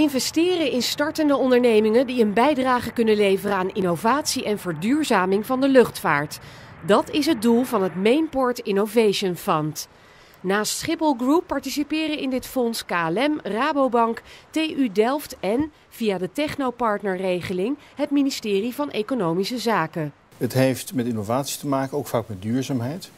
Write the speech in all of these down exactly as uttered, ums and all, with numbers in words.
Investeren in startende ondernemingen die een bijdrage kunnen leveren aan innovatie en verduurzaming van de luchtvaart. Dat is het doel van het Mainport Innovation Fund. Naast Schiphol Group participeren in dit fonds K L M, Rabobank, T U Delft en, via de Technopartnerregeling, het ministerie van Economische Zaken. Het heeft met innovatie te maken, ook vaak met duurzaamheid.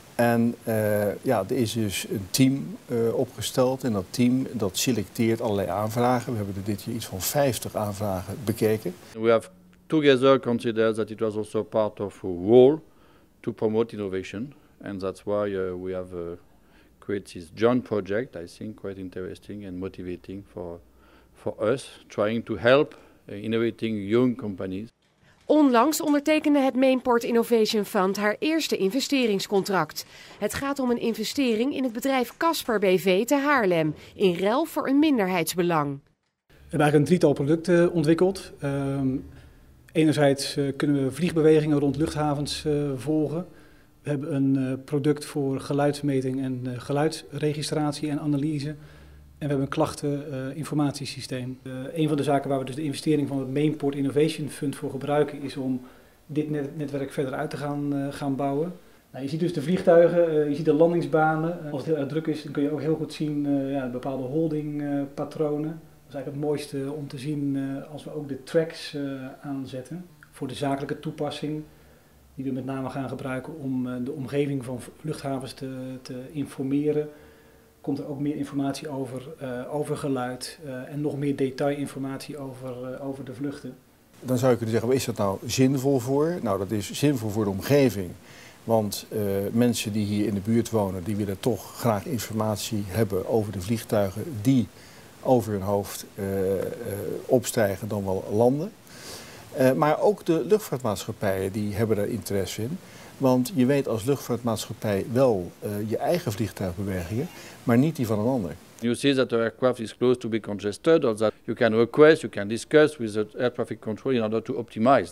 En uh, ja, er is dus een team uh, opgesteld en dat team dat selecteert allerlei aanvragen. We hebben er dit jaar iets van vijftig aanvragen bekeken. We have together considered that it was also part of a role to promote innovation, and that's why uh, we have uh, created this joint project. I think quite interesting and motivating for for us, trying to help uh, innovating young companies. Onlangs ondertekende het Mainport Innovation Fund haar eerste investeringscontract. Het gaat om een investering in het bedrijf Casper B V te Haarlem, in ruil voor een minderheidsbelang. We hebben eigenlijk een drietal producten ontwikkeld. Uh, enerzijds uh, kunnen we vliegbewegingen rond luchthavens uh, volgen. We hebben een uh, product voor geluidsmeting en uh, geluidsregistratie en analyse. En we hebben een klachteninformatiesysteem. Uh, uh, een van de zaken waar we dus de investering van het Mainport Innovation Fund voor gebruiken is om dit net netwerk verder uit te gaan, uh, gaan bouwen. Nou, je ziet dus de vliegtuigen, uh, je ziet de landingsbanen. Uh, als het heel erg druk is, dan kun je ook heel goed zien uh, ja, bepaalde holdingpatronen. Uh, dat is eigenlijk het mooiste om te zien uh, als we ook de tracks uh, aanzetten voor de zakelijke toepassing. Die we met name gaan gebruiken om uh, de omgeving van luchthavens te, te informeren. Komt er ook meer informatie over, uh, over geluid uh, en nog meer detailinformatie over, uh, over de vluchten. Dan zou je kunnen zeggen, is dat nou zinvol voor? Nou, dat is zinvol voor de omgeving. Want uh, mensen die hier in de buurt wonen, die willen toch graag informatie hebben over de vliegtuigen die over hun hoofd uh, uh, opstijgen dan wel landen. Uh, maar ook de luchtvaartmaatschappijen die hebben daar interesse in. Want je weet als luchtvaartmaatschappij wel uh, je eigen vliegtuigbewegingen, maar niet die van een ander. You see that the aircraft is close to be congested, or that you can request, you can discuss with the air traffic control in order to optimize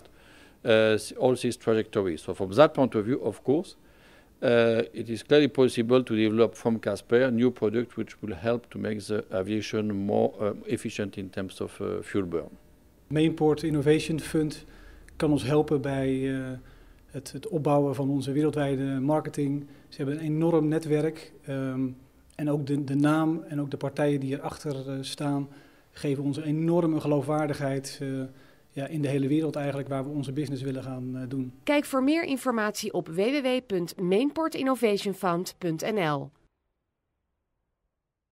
uh, all these trajectories. So from that point of view, of course, uh, it is clearly possible to develop from Casper a new product which will help to make the aviation more uh, efficient in terms of uh, fuel burn. Mainport Innovation Fund kan ons helpen bij uh, het, het opbouwen van onze wereldwijde marketing. Ze hebben een enorm netwerk um, en ook de, de naam en ook de partijen die erachter uh, staan geven ons een enorme geloofwaardigheid uh, ja, in de hele wereld eigenlijk waar we onze business willen gaan uh, doen. Kijk voor meer informatie op w w w punt mainport innovation fund punt n l.